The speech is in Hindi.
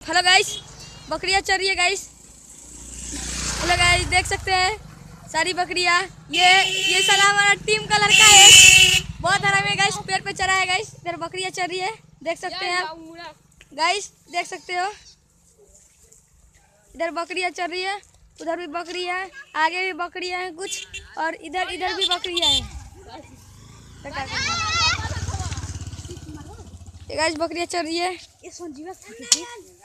हेलो गाइस, बकरियां चल रही है गाइस। हेलो गाइस, देख सकते हैं सारी बकरियां। ये साला हमारा टीम का लड़का है, बहुत आराम है गाइस, पेड़ पे चढ़ा है गाइस। इधर बकरियां चल रही है, देख सकते हैं आप गाइस, देख सकते हो। इधर बकरियां चल रही है, उधर भी बकरियां है, आगे भी बकरियां हैं कुछ, और इधर भी बकरियां हैं। गाइस बकरियां चल रही है।